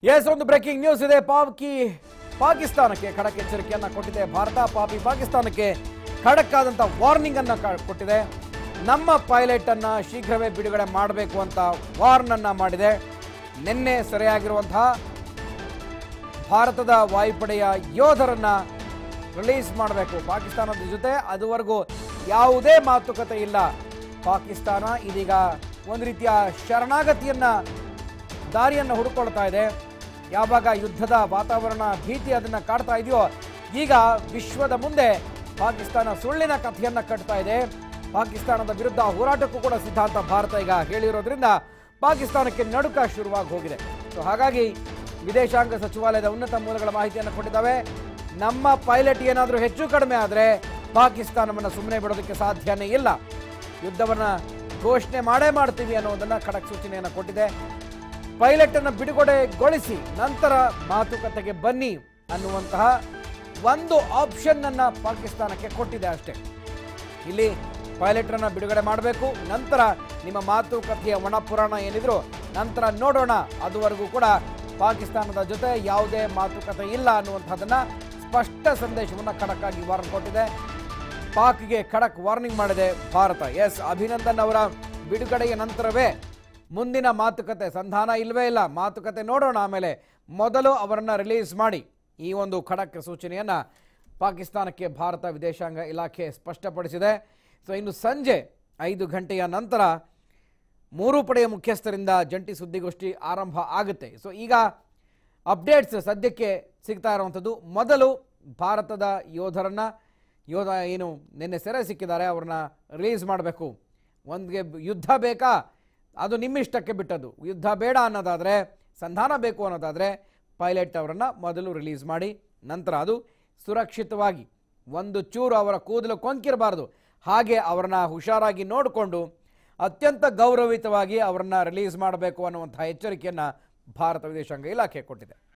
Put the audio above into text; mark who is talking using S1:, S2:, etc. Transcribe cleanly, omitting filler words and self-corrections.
S1: S ಒಂದು breaking news ಇದೆ. ಪಾಕಿಸ್ತಾನಕ್ಕೆ ಖಡಕ್ ಎಚ್ಚರಿಕೆಯನ್ನ ಕೊಟ್ಟಿದೆ ಭಾರತ. ಪಾಕಿಸ್ತಾನಕ್ಕೆ ಖಡಕ್ ಆದಂತ ವಾರ್ನಿಂಗ್ ಅನ್ನ ಕೊಟ್ಟಿದೆ. ನಮ್ಮ ಪೈಲಟ್ ಅನ್ನ ಶೀಘ್ರವೇ ಬಿಡುಗಡೆ ಮಾಡಬೇಕು ಅಂತ ವಾರ್ನ್ ಅನ್ನ ಮಾಡಿದೆ. ನಿನ್ನೆ ಸೆರೆಯಾಗಿರುವಂತಹ ಭಾರತದ ವಾಯುಪಡೆಯ ಯೋಧರನ್ನ ರಿಲೀಸ್ ಮಾಡಬೇಕು ಪಾಕಿಸ್ತಾನದ ಜೊತೆ. ಅದುವರೆಗೂ ಯಾವುದೇ ಮಾತುಕತೆ ಇಲ್ಲ. ಪಾಕಿಸ್ತಾನ ಇದೀಗ ಒಂದು ರೀತಿಯ ಶರಣಾಗತಿಯನ್ನ ದಾರಿಯನ್ನು ಹುಡುಕೊಳ್ತಾ ಇದೆ. ಯಾವಾಗ ಯುದ್ಧದ ವಾತಾವರಣ ಭೀತಿ ಅದನ್ನು ಕಾಡ್ತಾ ಇದೆಯೋ, ಈಗ ವಿಶ್ವದ ಮುಂದೆ ಪಾಕಿಸ್ತಾನ ಸುಳ್ಳಿನ ಕಥೆಯನ್ನ ಕಟ್ತಾ ಇದೆ. ಪಾಕಿಸ್ತಾನದ ವಿರುದ್ಧ ಹೋರಾಟಕ್ಕೂ ಕೂಡ ಸಿದ್ಧಾಂತ ಭಾರತ ಈಗ ಹೇಳಿರೋದ್ರಿಂದ ಪಾಕಿಸ್ತಾನಕ್ಕೆ ನಡುಕ ಶುರುವಾಗಿ ಹೋಗಿದೆ. ಸೊ ಹಾಗಾಗಿ ವಿದೇಶಾಂಗ ಸಚಿವಾಲಯದ ಉನ್ನತ ಮೂಲಗಳ ಮಾಹಿತಿಯನ್ನು ಕೊಟ್ಟಿದ್ದಾವೆ. ನಮ್ಮ ಪೈಲಟ್ ಏನಾದರೂ ಹೆಚ್ಚು ಕಡಿಮೆ ಆದರೆ ಪಾಕಿಸ್ತಾನವನ್ನು ಸುಮ್ಮನೆ ಬಿಡೋದಕ್ಕೆ ಸಾಧ್ಯನೇ ಇಲ್ಲ. ಯುದ್ಧವನ್ನು ಘೋಷಣೆ ಮಾಡೇ ಮಾಡ್ತೀವಿ ಅನ್ನೋದನ್ನು ಖಡಕ್ ಸೂಚನೆಯನ್ನು ಕೊಟ್ಟಿದೆ. ಪೈಲಟ್ ಅನ್ನು ಬಿಡುಗಡೆಗೊಳಿಸಿ ನಂತರ ಮಾತುಕತೆಗೆ ಬನ್ನಿ ಅನ್ನುವಂತಹ ಒಂದು ಆಪ್ಷನ್ ಅನ್ನ ಪಾಕಿಸ್ತಾನಕ್ಕೆ ಕೊಟ್ಟಿದೆ ಅಷ್ಟೇ. ಇಲ್ಲಿ ಪೈಲಟ್ ಅನ್ನ ಬಿಡುಗಡೆ ಮಾಡಬೇಕು, ನಂತರ ನಿಮ್ಮ ಮಾತುಕತೆಯ ಒಣ ಪುರಾಣ ಏನಿದ್ರು ನಂತರ ನೋಡೋಣ. ಅದುವರೆಗೂ ಕೂಡ ಪಾಕಿಸ್ತಾನದ ಜೊತೆ ಯಾವುದೇ ಮಾತುಕತೆ ಇಲ್ಲ ಅನ್ನುವಂಥದ್ದನ್ನ ಸ್ಪಷ್ಟ ಸಂದೇಶವನ್ನು ಖಡಕ್ ಆಗಿ ವಾರ್ನ್ ಕೊಟ್ಟಿದೆ. ಪಾಕ್ಗೆ ಖಡಕ್ ವಾರ್ನಿಂಗ್ ಮಾಡಿದೆ ಭಾರತ. ಎಸ್, ಅಭಿನಂದನ್ ಅವರ ಬಿಡುಗಡೆಯ ನಂತರವೇ ಮುಂದಿನ ಮಾತುಕತೆ. ಸಂಧಾನ ಇಲ್ಲವೇ ಇಲ್ಲ, ಮಾತುಕತೆ ನೋಡೋಣ, ಆಮೇಲೆ ಮೊದಲು ಅವರನ್ನು ರಿಲೀಸ್ ಮಾಡಿ. ಈ ಒಂದು ಖಡಕ್ ಸೂಚನೆಯನ್ನು ಪಾಕಿಸ್ತಾನಕ್ಕೆ ಭಾರತ ವಿದೇಶಾಂಗ ಇಲಾಖೆ ಸ್ಪಷ್ಟಪಡಿಸಿದೆ. ಸೊ ಇನ್ನು ಸಂಜೆ 5 ಗಂಟೆಯ ನಂತರ 3 ಪಡೆಯ ಮುಖ್ಯಸ್ಥರಿಂದ ಜಂಟಿ ಸುದ್ದಿಗೋಷ್ಠಿ ಆರಂಭ ಆಗುತ್ತೆ. ಸೊ ಈಗ ಅಪ್ಡೇಟ್ಸ್ ಸದ್ಯಕ್ಕೆ ಸಿಗ್ತಾ ಇರುವಂಥದ್ದು, ಮೊದಲು ಭಾರತದ ಯೋಧ ಏನು ನಿನ್ನೆ ಸೆರೆ ಸಿಕ್ಕಿದ್ದಾರೆ ಅವ್ರನ್ನ ರಿಲೀಸ್ ಮಾಡಬೇಕು. ಒಂದಿಗೆ ಯುದ್ಧ ಬೇಕಾ, ಅದು ನಿಮ್ಮಿಷ್ಟಕ್ಕೆ ಬಿಟ್ಟದ್ದು. ಯುದ್ಧ ಬೇಡ ಅನ್ನೋದಾದರೆ, ಸಂಧಾನ ಬೇಕು ಅನ್ನೋದಾದರೆ ಪೈಲಟ್ ಅವರನ್ನು ಮೊದಲು ರಿಲೀಸ್ ಮಾಡಿ, ನಂತರ ಅದು ಸುರಕ್ಷಿತವಾಗಿ ಒಂದು ಚೂರು ಅವರ ಕೂದಲು ಕೊಂಕಿರಬಾರ್ದು, ಹಾಗೆ ಅವರನ್ನ ಹುಷಾರಾಗಿ ನೋಡಿಕೊಂಡು ಅತ್ಯಂತ ಗೌರವಿತವಾಗಿ ಅವರನ್ನು ರಿಲೀಸ್ ಮಾಡಬೇಕು ಅನ್ನುವಂಥ ಎಚ್ಚರಿಕೆಯನ್ನು ಭಾರತ ವಿದೇಶಾಂಗ ಇಲಾಖೆ ಕೊಟ್ಟಿದೆ.